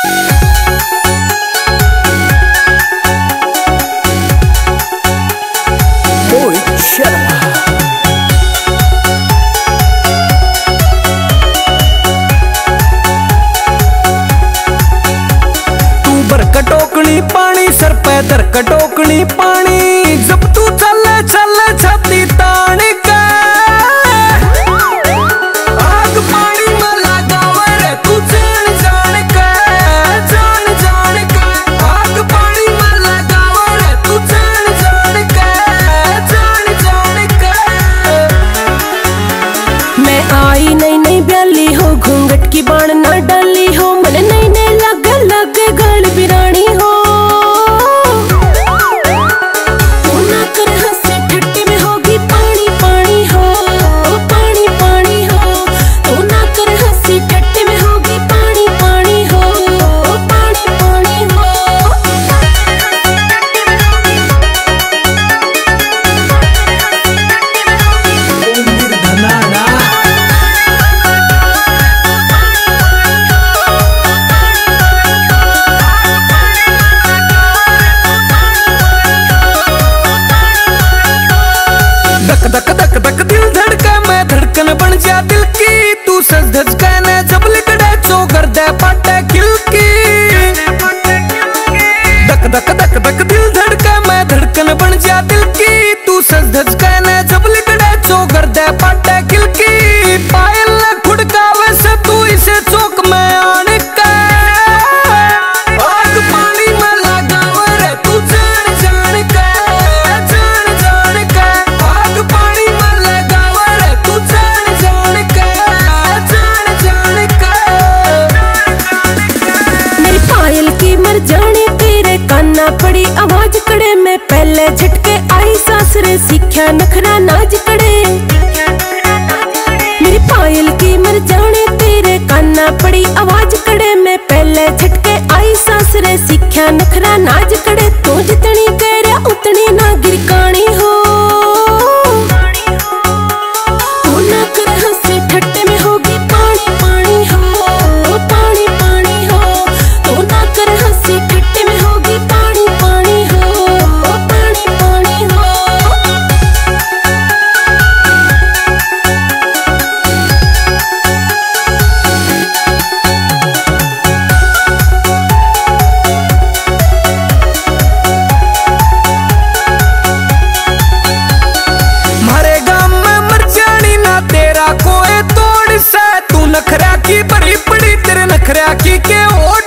कटोकनी पानी सर पे धर कटोकनी पानी जब तू चले चले छाती तान के आग पानी में लगावे रे तू जान जान के आग पानी में लगावे रे तू जान जान के मैं आई नई नई ब्याली हो घूंघट की बाण ना डाली हो मन नई नई लगे लगे गल बिरानी हो तू ना कर हंसे ठट्टे में होगी पानी पानी हो पानी पानी हो तू ना कर हंसी ठट्टे में होगी पानी पानी हो पानी पानी हो धक धक धक दिल धड़का मैं धड़कन बन जा दिल की तू सज धज कहने जब लिकड़े चो कर दे पाटे खिल की धक धक धक धक दिल धड़का मैं धड़कन बन जा दिल की तू सज धज कहने जब लिकड़े चो कर दे पाटे खिल की पायल खुड़कावे से तू इसे चौक में आने का आग पानी में लगावे रे तू जान जान के आग पानी में लगावे रे तू जान जान के मेरी पायल की मर जाने तेरे कान्ना पड़ी आवाज कड़े में पहले झटके आई सासरे सीख्या नखरा नाज कड़े मेरी पायल की मर जाने तेरे कान्ना पड़ी आवाज कड़े में पहले झटके आई सासरे सीख्या नखरा नाज कड़े तू जितनी कह रहा उतनी ना गिरकानी हो तू ना कर हंसे ठट्टे में होगी पानी पानी हो पानी पानी हो तू ना कर हंसे ठट्टे में होगी पानी पानी हो पानी पानी हो मारे गांव में मर जानी ना तेरा कोई तोड़ से तू नखरा की बड़ी बड़ी तेरे नखरा की के ओट